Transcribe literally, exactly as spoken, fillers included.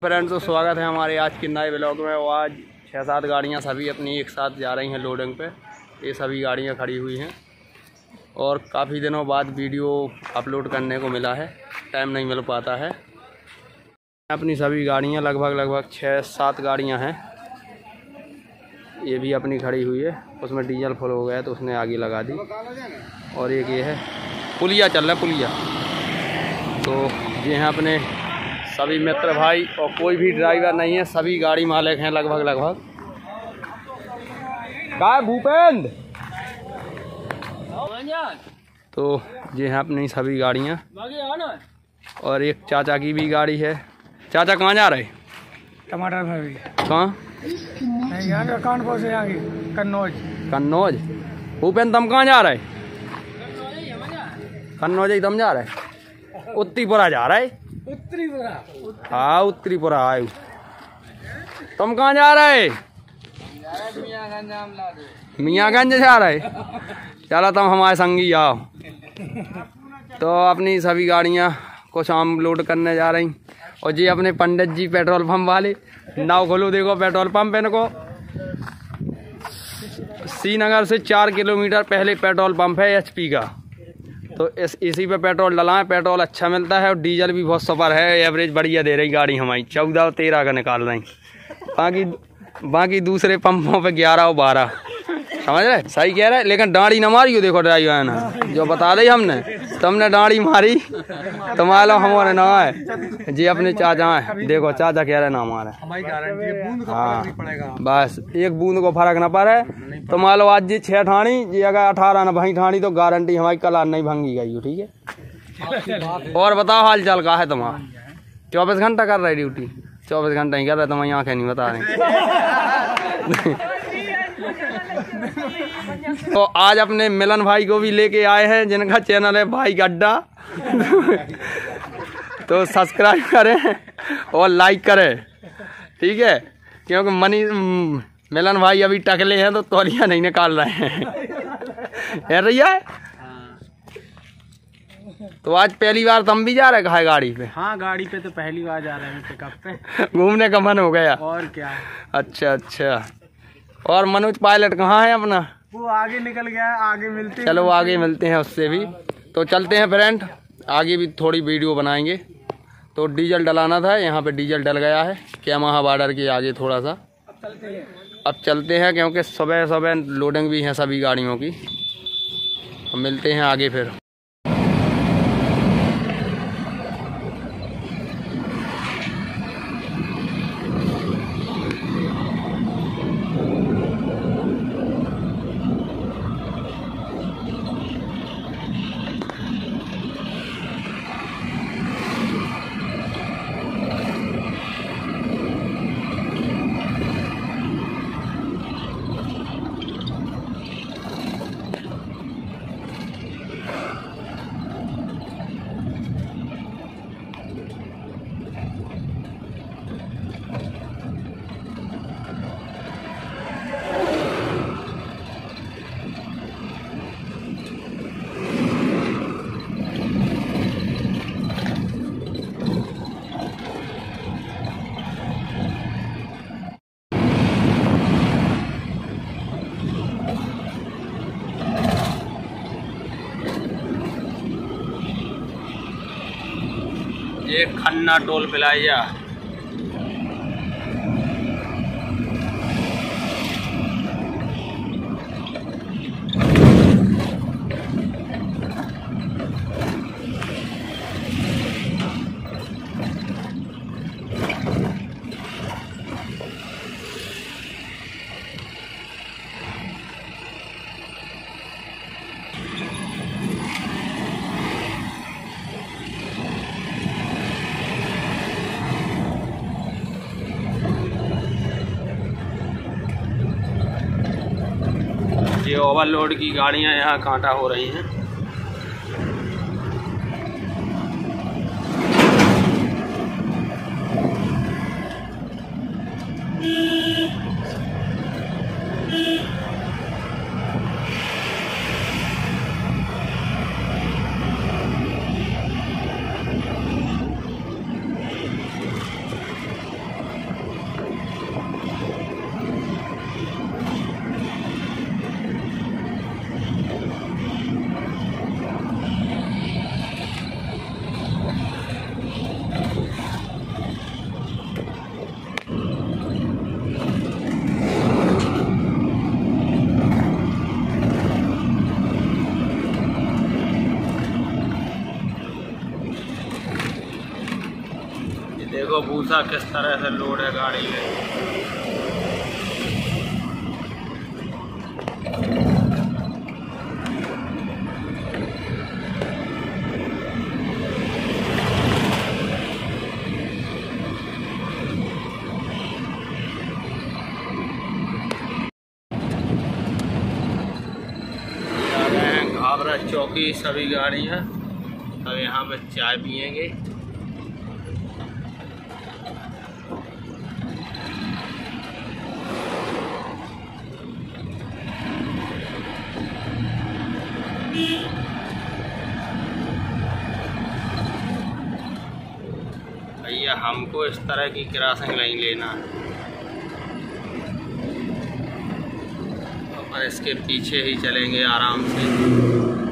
Friends, तो स्वागत है हमारे आज के नए ब्लॉग में। और आज छः सात गाड़ियाँ सभी अपनी एक साथ जा रही हैं लोडिंग पे। ये सभी गाड़ियाँ खड़ी हुई हैं और काफ़ी दिनों बाद वीडियो अपलोड करने को मिला है, टाइम नहीं मिल पाता है। अपनी सभी गाड़ियाँ लगभग लगभग छः सात गाड़ियाँ हैं। ये भी अपनी खड़ी हुई है, उसमें डीजल फुल हो गया तो उसने आगे लगा दी। और एक ये है पुलिया चल रहा है, पुलिया। तो ये हैं अपने सभी मित्र भाई और कोई भी ड्राइवर नहीं है, सभी गाड़ी मालिक हैं लगभग लगभग। क्या है भूपेंद्र? तो ये हैं अपनी सभी गाड़ियाँ और एक चाचा की भी गाड़ी है। चाचा कहाँ जा रहे? टमाटर भाई कहाँ? यहाँ कानपुर से आगे कन्नौज। कन्नौज? भूपेंद्र तुम कहाँ जा रहे? कन्नौज ही तुम जा रहे? उत्तरीपुरा जा रहे? उत्तरीपुरा? हाँ उत्तरीपुरा आयु। तुम कहाँ जा रहे? मियाँगंज जा रहे? चलो तुम हमारे संगी आओ। तो अपनी सभी गाड़ियाँ कुछ आम लोड करने जा रही। और जी अपने पंडित जी पेट्रोल पंप वाले, नाव खोलो देखो पेट्रोल पंप इनको। श्रीनगर से चार किलोमीटर पहले पेट्रोल पंप है एचपी का। तो इस इसी पे पेट्रोल डलाएं, पेट्रोल अच्छा मिलता है और डीजल भी बहुत सफर है, एवरेज बढ़िया दे रही गाड़ी हमारी। चौदह और तेरह का निकाल रही, बाकी बाकी दूसरे पंपों पे ग्यारह और बारह। समझ रहे? सही कह रहे, लेकिन डाड़ी न मारी हो। देखो ड्राइवर ने जो बता दी हमने, तुमने डाड़ी मारी तो मान लो हमारे ना है जी। अपने चाचा है, देखो चाचा कह रहे ना हमारे। हाँ बस एक बूंद को फर्क न पड़े तो मान लो आज जी छः ठाणी जी, अगर अठारह न भई ठाणी तो गारंटी हमारी कल नहीं भंगी गई। ठीक है। और बताओ हाल चाल का है तुम्हारा? चौबीस घंटा कर रहे ड्यूटी? चौबीस घंटा ही कर रहे, तुम्हारी आँखें नहीं बता रही। तो आज अपने मिलन भाई को भी लेके आए हैं, जिनका चैनल है भाई गड्ढा। तो सब्सक्राइब करें और लाइक करें, ठीक है? क्योंकि मनी मिलन भाई अभी टकले हैं तो तौलिया नहीं निकाल रहे हैं। है रही है? तो आज पहली बार तुम भी जा रहे है गाड़ी पे? हाँ गाड़ी पे तो पहली बार जा रहे हैं, पिकअप पे। घूमने का मन हो गया? और क्या। अच्छा अच्छा। और मनोज पायलट कहाँ है अपना? वो आगे निकल गया है, आगे मिलते हैं। चलो आगे मिलते हैं उससे भी। तो चलते हैं फ्रेंड, आगे भी थोड़ी वीडियो बनाएंगे। तो डीजल डलाना था, यहाँ पे डीजल डल गया है क्यामाहा बॉर्डर के आगे थोड़ा सा। अब चलते हैं क्योंकि सुबह सुबह लोडिंग भी है सभी गाड़ियों की। अब मिलते हैं आगे फिर। ये खन्ना टोल प्लाजा। ये ओवरलोड की गाड़ियां यहाँ कांटा हो रही हैं। देखो भूसा किस तरह से लोड है गाड़ी में। घाघरा चौकी सभी गाड़ियाँ। अब यहाँ पे चाय पियेंगे। भैया हमको इस तरह की क्रॉसिंग लाइन लेना है और इसके पीछे ही चलेंगे आराम से।